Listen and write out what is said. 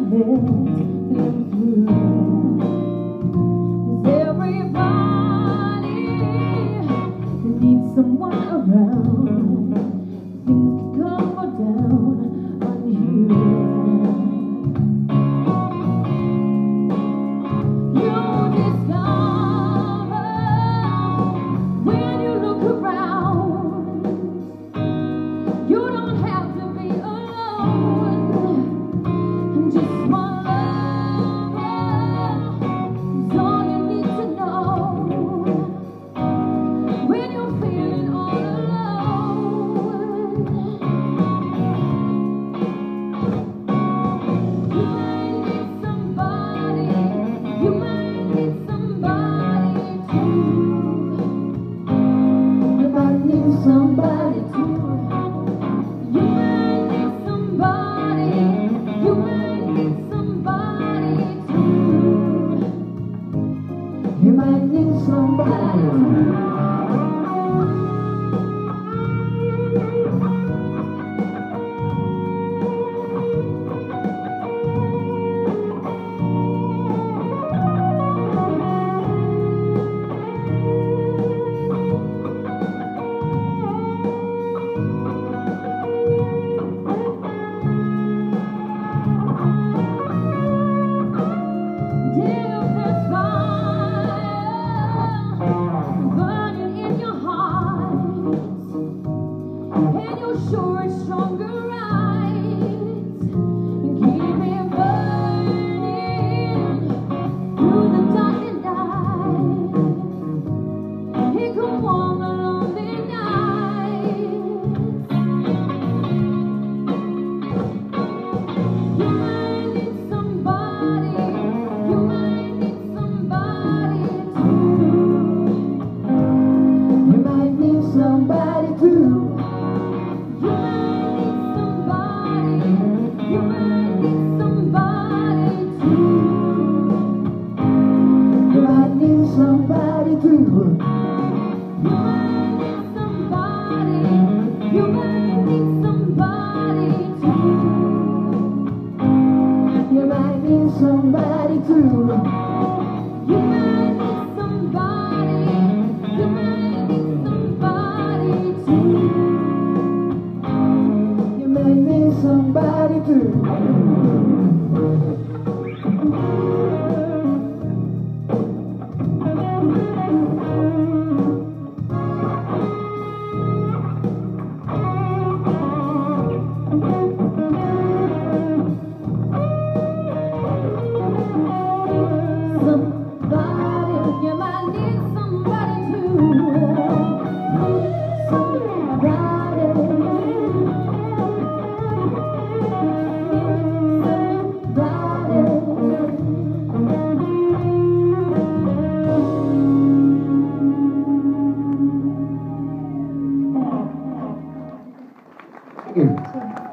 let them through. 'Cause everybody needs someone around. Things can come or down on you. You discover when you look around, you don't have to be alone. And just one lover is all you need to know. When you're feeling all alone, you might need somebody. You might need somebody too. You might need somebody too. You might need somebody. You might need somebody too. You might need somebody too. Sure it's stronger eyes and keep it burning through the dark and night. It can warm the lonely nights. You might need somebody. You might need somebody too. You might need somebody too. You might need somebody. You might need somebody too. You might need somebody too. You might need somebody. You might need somebody too. You might need somebody too. You might need somebody. You might need somebody too. You might need somebody too. Somebody, you might need somebody too. Thank you.